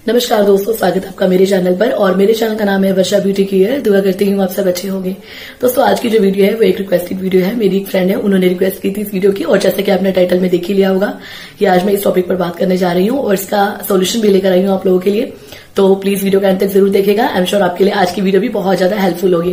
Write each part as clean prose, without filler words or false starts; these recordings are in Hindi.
नमस्कार दोस्तों, स्वागत है आपका मेरे चैनल पर। और मेरे चैनल का नाम है वर्षा ब्यूटी केयर। दुआ करती हूँ आप सब अच्छे होंगे। दोस्तों, आज की जो वीडियो है वो एक रिक्वेस्टेड वीडियो है। मेरी एक फ्रेंड है, उन्होंने रिक्वेस्ट की थी इस वीडियो की, और जैसे कि आपने टाइटल में देख ही लिया होगा कि आज मैं इस टॉपिक पर बात करने जा रही हूँ और इसका सोल्यूशन भी लेकर आई हूँ आप लोगों के लिए। तो प्लीज वीडियो का अंत तक जरूर देखेगा। आई एम श्योर आपके लिए आज की वीडियो भी बहुत ज्यादा हेल्पफुल होगी।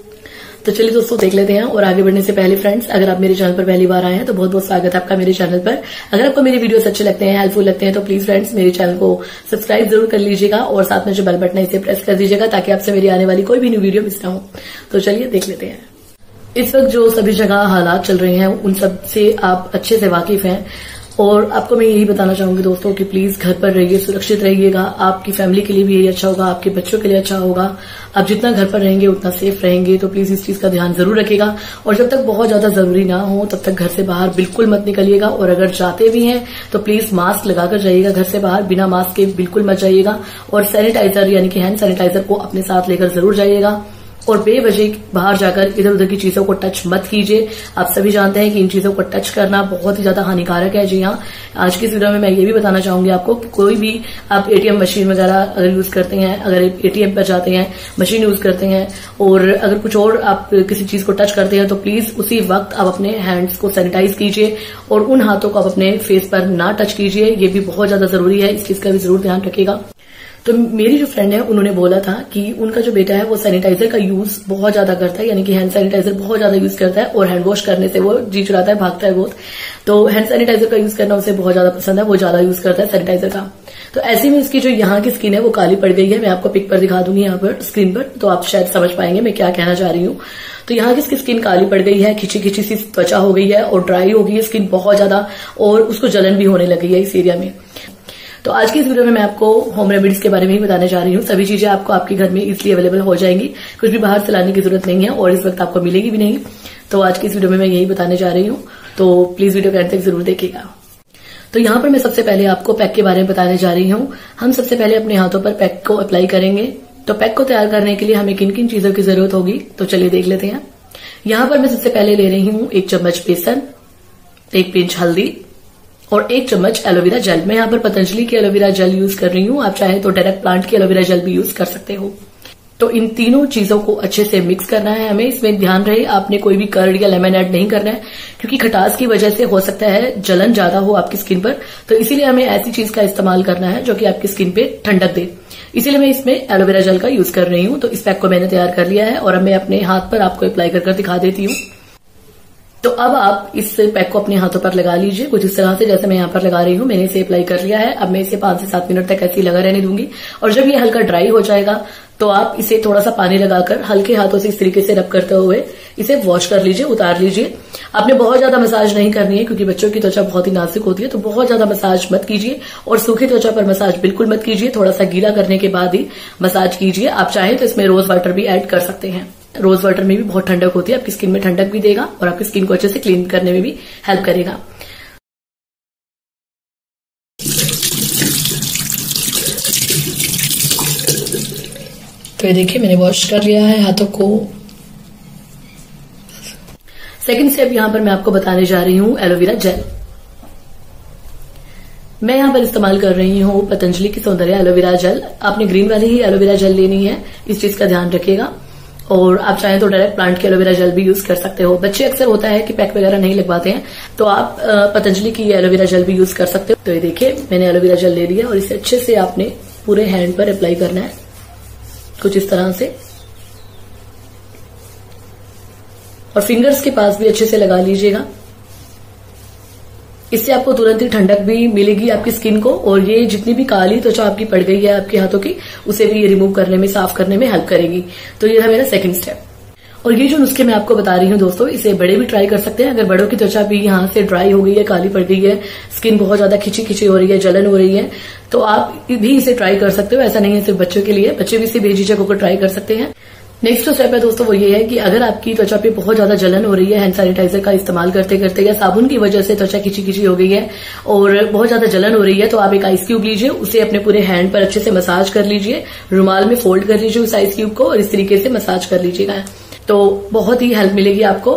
तो चलिए दोस्तों, देख लेते हैं। और आगे बढ़ने से पहले फ्रेंड्स, अगर आप मेरे चैनल पर पहली बार आए हैं तो बहुत बहुत स्वागत है आपका मेरे चैनल पर। अगर आपको मेरे वीडियोस अच्छे लगते हैं, हेल्पफुल लगते हैं, तो प्लीज फ्रेंड्स मेरे चैनल को सब्सक्राइब जरूर कर लीजिएगा और साथ में जो बेल बटन है इसे प्रेस कर दीजिएगा ताकि आपसे मेरी आने वाली कोई भी न्यू वीडियो मिस ना हो। तो चलिए देख लेते हैं। इस वक्त जो सभी जगह हालात चल रहे हैं उन सब से आप अच्छे से वाकिफ हैं, और आपको मैं यही बताना चाहूंगी दोस्तों कि प्लीज घर पर रहिए, सुरक्षित रहिएगा। आपकी फैमिली के लिए भी यही अच्छा होगा, आपके बच्चों के लिए अच्छा होगा। आप जितना घर पर रहेंगे उतना सेफ रहेंगे, तो प्लीज इस चीज का ध्यान जरूर रखिएगा। और जब तक बहुत ज्यादा जरूरी ना हो तब तक घर से बाहर बिल्कुल मत निकलिएगा। और अगर जाते भी हैं तो प्लीज मास्क लगाकर जाइएगा। घर से बाहर बिना मास्क के बिल्कुल मत जाइएगा। और सैनिटाइजर यानी कि हैंड सैनिटाइजर को अपने साथ लेकर जरूर जाइएगा। और बेवजह बाहर जाकर इधर उधर की चीजों को टच मत कीजिए। आप सभी जानते हैं कि इन चीजों को टच करना बहुत ही ज्यादा हानिकारक है। जी हाँ, आज की इस वीडियो में मैं ये भी बताना चाहूंगी आपको कि कोई भी आप एटीएम मशीन वगैरह अगर यूज करते हैं, अगर एटीएम पर जाते हैं, मशीन यूज करते हैं और अगर कुछ और आप किसी चीज को टच करते हैं तो प्लीज उसी वक्त आप अपने हैंड्स को सैनिटाइज कीजिए और उन हाथों को आप अपने फेस पर ना टच कीजिए। ये भी बहुत ज्यादा जरूरी है, इस चीज का भी जरूर ध्यान रखिएगा। तो मेरी जो फ्रेंड है उन्होंने बोला था कि उनका जो बेटा है वो सैनिटाइजर का यूज बहुत ज्यादा करता है, यानी कि हैंड सैनिटाइजर बहुत ज्यादा यूज करता है और हैंड वॉश करने से वो जी चुराता है, भागता है बहुत। तो हैंड सैनिटाइजर का यूज करना उसे बहुत ज्यादा पसंद है, वो ज्यादा यूज करता है सैनिटाइजर का। तो ऐसे में इसकी जो यहाँ की स्किन है वो काली पड़ गई है। मैं आपको पिक पर दिखा दूंगी यहाँ पर स्क्रीन पर, तो आप शायद समझ पाएंगे मैं क्या कहना चाह रही हूँ। तो यहाँ की इसकी स्किन काली पड़ गई है, खिंची खिंची सी त्वचा हो गई है और ड्राई हो गई है स्किन बहुत ज्यादा, और उसको जलन भी होने लगी है इस एरिया में। तो आज की इस वीडियो में मैं आपको होम रेमेडीज के बारे में ही बताने जा रही हूँ। सभी चीजें आपको आपके घर में इजीली अवेलेबल हो जाएंगी, कुछ भी बाहर से लाने की जरूरत नहीं है और इस वक्त आपको मिलेगी भी नहीं। तो आज की इस वीडियो में मैं यही बताने जा रही हूँ, तो प्लीज वीडियो के अंत तक जरूर देखिएगा। तो यहाँ पर मैं सबसे पहले आपको पैक के बारे में बताने जा रही हूँ। हम सबसे पहले अपने हाथों पर पैक को अप्लाई करेंगे। तो पैक को तैयार करने के लिए हमें किन किन चीजों की जरूरत होगी, तो चलिए देख लेते हैं। यहाँ पर मैं सबसे पहले ले रही हूँ 1 चम्मच बेसन, 1 पिंच हल्दी और 1 चम्मच एलोवेरा जेल। मैं यहाँ पर पतंजलि की एलोवेरा जेल यूज कर रही हूँ, आप चाहे तो डायरेक्ट प्लांट की एलोवेरा जेल भी यूज कर सकते हो। तो इन तीनों चीजों को अच्छे से मिक्स करना है हमें। इसमें ध्यान रहे आपने कोई भी कर्ड या लेमन ऐड नहीं करना है, क्योंकि खटास की वजह से हो सकता है जलन ज्यादा हो आपकी स्किन पर। तो इसीलिए हमें ऐसी चीज का इस्तेमाल करना है जो कि आपकी स्किन पे ठंडक दे। इसीलिए मैं इसमें एलोवेरा जेल का यूज कर रही हूँ। तो इस पैक को मैंने तैयार कर लिया है और अब मैं अपने हाथ पर आपको अप्लाई कर दिखा देती हूँ। तो अब आप इस पैक को अपने हाथों पर लगा लीजिए कुछ इस तरह से, जैसे मैं यहाँ पर लगा रही हूँ। मैंने इसे अप्लाई कर लिया है। अब मैं इसे 5 से 7 मिनट तक ऐसे ही लगा रहने दूंगी। और जब ये हल्का ड्राई हो जाएगा तो आप इसे थोड़ा सा पानी लगाकर हल्के हाथों से इस तरीके से रब करते हुए इसे वॉश कर लीजिए, उतार लीजिए। आपने बहुत ज्यादा मसाज नहीं करनी है क्योंकि बच्चों की त्वचा बहुत ही नाजुक होती है, तो बहुत ज्यादा मसाज मत कीजिए और सूखी त्वचा पर मसाज बिल्कुल मत कीजिए। थोड़ा सा गीला करने के बाद ही मसाज कीजिए। आप चाहें तो इसमें रोज वाटर भी ऐड कर सकते हैं। रोज वाटर में भी बहुत ठंडक होती है, आपकी स्किन में ठंडक भी देगा और आपकी स्किन को अच्छे से क्लीन करने में भी हेल्प करेगा। तो ये देखिए मैंने वॉश कर लिया है हाथों को। सेकंड स्टेप यहां पर मैं आपको बताने जा रही हूं एलोवेरा जेल। मैं यहां पर इस्तेमाल कर रही हूं पतंजलि की सौंदर्य एलोवेरा जेल। आपने ग्रीन वाली ही एलोवेरा जेल लेनी है, इस चीज का ध्यान रखिएगा। और आप चाहें तो डायरेक्ट प्लांट की एलोवेरा जेल भी यूज कर सकते हो। बच्चे अक्सर होता है कि पैक वगैरह नहीं लगवाते हैं, तो आप पतंजलि की एलोवेरा जेल भी यूज कर सकते हो। तो ये देखिए मैंने एलोवेरा जेल ले लिया और इसे अच्छे से आपने पूरे हैंड पर अप्लाई करना है कुछ इस तरह से, और फिंगर्स के पास भी अच्छे से लगा लीजिएगा। इससे आपको तुरंत ही ठंडक भी मिलेगी आपकी स्किन को, और ये जितनी भी काली त्वचा आपकी पड़ गई है आपके हाथों की उसे भी ये रिमूव करने में, साफ करने में हेल्प करेगी। तो ये है मेरा सेकंड स्टेप। और ये जो नुस्खे मैं आपको बता रही हूँ दोस्तों, इसे बड़े भी ट्राई कर सकते हैं। अगर बड़ों की त्वचा भी यहाँ से ड्राई हो गई है, काली पड़ गई है, स्किन बहुत ज्यादा खिंची खिंची हो रही है, जलन हो रही है, तो आप भी इसे ट्राई कर सकते हो। ऐसा नहीं है सिर्फ बच्चों के लिए, बच्चे भी इसे बेझिझक होकर ट्राई कर सकते हैं। नेक्स्ट जो स्टेप है दोस्तों वो ये है कि अगर आपकी त्वचा पे बहुत ज्यादा जलन हो रही है हैंड सैनिटाइजर का इस्तेमाल करते करते, या साबुन की वजह से त्वचा खिंची खिंची हो गई है और बहुत ज्यादा जलन हो रही है, तो आप एक आइस क्यूब लीजिए, उसे अपने पूरे हैंड पर अच्छे से मसाज कर लीजिए। रुमाल में फोल्ड कर लीजिए उस आइस क्यूब को और इस तरीके से मसाज कर लीजिएगा, तो बहुत ही हेल्प मिलेगी आपको।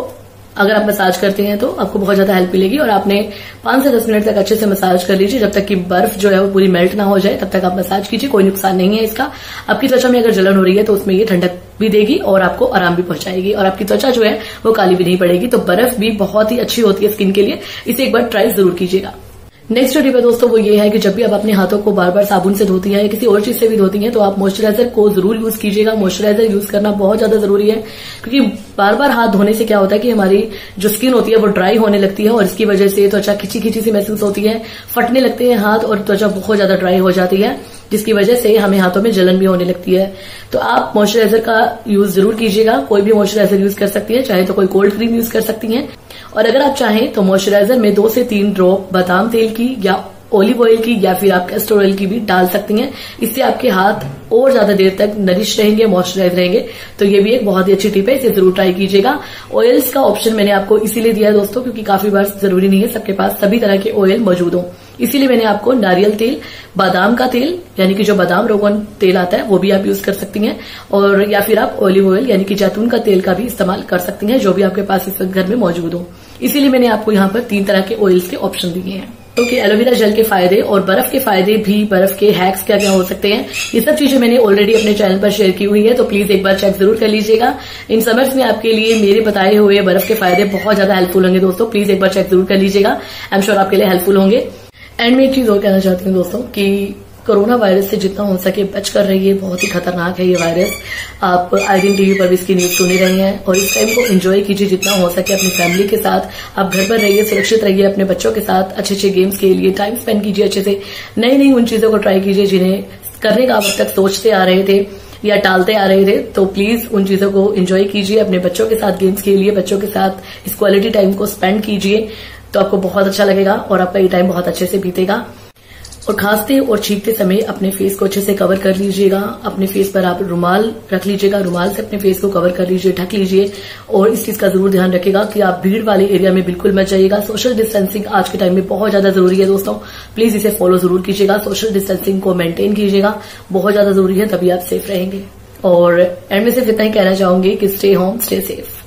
अगर आप मसाज करते हैं तो आपको बहुत ज्यादा हेल्प मिलेगी। और आपने 5 से 10 मिनट तक अच्छे से मसाज कर लीजिए, जब तक कि बर्फ जो है वो पूरी मेल्ट ना हो जाए तब तक आप मसाज कीजिए। कोई नुकसान नहीं है इसका। आपकी त्वचा में अगर जलन हो रही है तो उसमें ये ठंडक भी देगी और आपको आराम भी पहुंचाएगी, और आपकी त्वचा जो है वो काली भी नहीं पड़ेगी। तो बर्फ भी बहुत ही अच्छी होती है स्किन के लिए, इसे एक बार ट्राई जरूर कीजिएगा। नेक्स्ट टिप है दोस्तों वो ये है कि जब भी आप अपने हाथों को बार बार साबुन से धोती हैं या किसी और चीज से भी धोती हैं तो आप मॉइस्चराइजर को जरूर यूज कीजिएगा। मॉइस्चराइजर यूज करना बहुत ज्यादा जरूरी है, क्योंकि बार बार हाथ धोने से क्या होता है कि हमारी जो स्किन होती है वो ड्राई होने लगती है और इसकी वजह से त्वचा खिंची खिंची सी महसूस होती है, फटने लगते हैं हाथ और त्वचा बहुत ज्यादा ड्राई हो जाती है, जिसकी वजह से हमें हाथों में जलन भी होने लगती है। तो आप मॉइस्चराइजर का यूज जरूर कीजिएगा। कोई भी मॉइस्चराइजर यूज कर सकती है, चाहे तो कोई कोल्ड क्रीम यूज कर सकती हैं। और अगर आप चाहें तो मॉइस्चराइजर में 2 से 3 ड्रॉप बादाम तेल की या ऑलिव ऑयल की या फिर आप कैस्टर ऑयल की भी डाल सकती हैं। इससे आपके हाथ और ज्यादा देर तक नरिश रहेंगे, मॉइस्चराइज रहेंगे। तो ये भी एक बहुत ही अच्छी टिप है, इसे जरूर ट्राई कीजिएगा। ऑयल्स का ऑप्शन मैंने आपको इसीलिए दिया है दोस्तों, क्योंकि काफी बार जरूरी नहीं है सबके पास सभी तरह के ऑयल मौजूद हो, इसीलिए मैंने आपको नारियल तेल, बादाम का तेल यानी कि जो बादाम रोगन तेल आता है वो भी आप यूज कर सकती हैं, और या फिर आप ऑलिव ऑयल यानी कि जैतून का तेल का भी इस्तेमाल कर सकती हैं, जो भी आपके पास इस वक्त घर में मौजूद हो। इसीलिए मैंने आपको यहाँ पर 3 तरह के ऑयल्स के ऑप्शन दिए हैं। ओके, एलोवेरा जेल के फायदे और बर्फ के फायदे भी, बर्फ के हैक्स क्या क्या हो सकते हैं, ये सब चीजें मैंने ऑलरेडी अपने चैनल पर शेयर की हुई है, तो प्लीज एक बार चेक जरूर कर लीजिएगा। इन समर्स में आपके लिए मेरे बताए हुए बर्फ के फायदे बहुत ज्यादा हेल्पफुल होंगे दोस्तों, प्लीज एक बार चेक जरूर कर लीजिएगा। आई एम श्योर आपके लिए हेल्पफुल होंगे। एंड मैं एक चीज और कहना चाहती हूँ दोस्तों कि कोरोना वायरस से जितना हो सके बच कर रहिए, बहुत ही खतरनाक है ये वायरस। आप आई दिन टीवी पर भी इसकी न्यूज सुन ही रहे हैं, और इस टाइम को एंजॉय कीजिए जितना हो सके अपनी फैमिली के साथ। आप घर पर रहिए, सुरक्षित रहिए, अपने बच्चों के साथ अच्छे अच्छे गेम्स के लिए टाइम स्पेंड कीजिए, अच्छे से नई उन चीजों को ट्राई कीजिए जिन्हें करने का अब तक सोचते आ रहे थे या टालते आ रहे थे। तो प्लीज उन चीजों को एंजॉय कीजिए, अपने बच्चों के साथ गेम्स के लिए बच्चों के साथ इस क्वालिटी टाइम को स्पेंड कीजिए, तो आपको बहुत अच्छा लगेगा और आपका ये टाइम बहुत अच्छे से बीतेगा। और खांसते और छींकते समय अपने फेस को अच्छे से कवर कर लीजिएगा। अपने फेस पर आप रुमाल रख लीजिएगा, रुमाल से अपने फेस को कवर कर लीजिए, ढक लीजिए। और इस चीज का जरूर ध्यान रखिएगा कि आप भीड़ वाले एरिया में बिल्कुल मत जाइएगा। सोशल डिस्टेंसिंग आज के टाइम में बहुत ज्यादा जरूरी है दोस्तों, प्लीज इसे फॉलो जरूर कीजिएगा। सोशल डिस्टेंसिंग को मेंटेन कीजिएगा, बहुत ज्यादा जरूरी है, तभी आप सेफ रहेंगे। और एंड में सिर्फ इतना ही कहना चाहूंगी कि स्टे होम, स्टे सेफ।